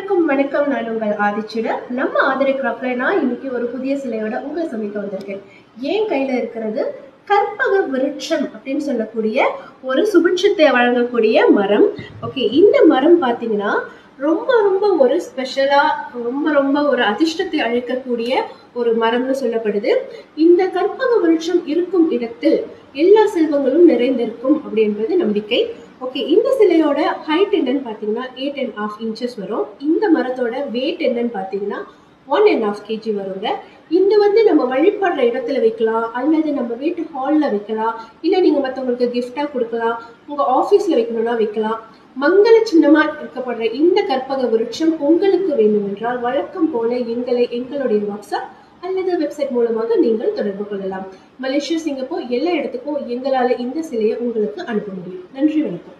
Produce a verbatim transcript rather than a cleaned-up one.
அனைவருக்கும் வணக்கம். நான் உங்கள் ஆதிச்சுட. நம்ம ஆதரை கிராஃப்ட்ல நான் இன்னைக்கு ஒரு புதிய சிலையோட உங்களை சமைக்க வந்திருக்கேன். என் கையில இருக்கிறது கற்பக விருட்சம் அப்படின்னு சொல்லக்கூடிய ஒரு சுபிட்சத்தை வழங்கக்கூடிய மரம். ஓகே, இந்த மரம் பார்த்தீங்கன்னா ரொம்ப ரொம்ப ஒரு ஸ்பெஷலா ரொம்ப ரொம்ப ஒரு அதிர்ஷ்டத்தை அளிக்கக்கூடிய ஒரு மரம்னு சொல்லப்படுது. இந்த கற்பக விருட்சம் இருக்கும் இடத்தில் எல்லா செல்வங்களும் நிறைந்திருக்கும் அப்படின்றது நம்பிக்கை. ஓகே, இந்த சிலையோட ஹைட் என்னன்னு பார்த்தீங்கன்னா எயிட் அண்ட் ஹாஃப் இன்ச்சஸ் வரும். இந்த மரத்தோட வெயிட் என்னன்னு பார்த்தீங்கன்னா ஒன் அண்ட் ஹாஃப் கேஜி வருங்க. இந்த வந்து நம்ம வழிபடுற இடத்துல வைக்கலாம், அல்லது நம்ம வீட்டு ஹாலில் வைக்கலாம், இல்லை நீங்கள் மற்றவங்களுக்கு கிஃப்டாக கொடுக்கலாம், உங்கள் ஆஃபீஸில் வைக்கணும்னா வைக்கலாம். மங்கள சின்னமா இருக்கப்படுற இந்த கற்பக விருட்சம் உங்களுக்கு வேண்டும் என்றால் வழக்கம் போல எங்களை எங்களுடைய வாட்ஸ்அப் அல்லது வெப்சைட் மூலமாக நீங்கள் தொடர்பு கொள்ளலாம். மலேசியா, சிங்கப்பூர் எல்லா இடத்துக்கும் எங்களால் இந்த சிலையை உங்களுக்கு அனுப்ப முடியும். நன்றி, வணக்கம்.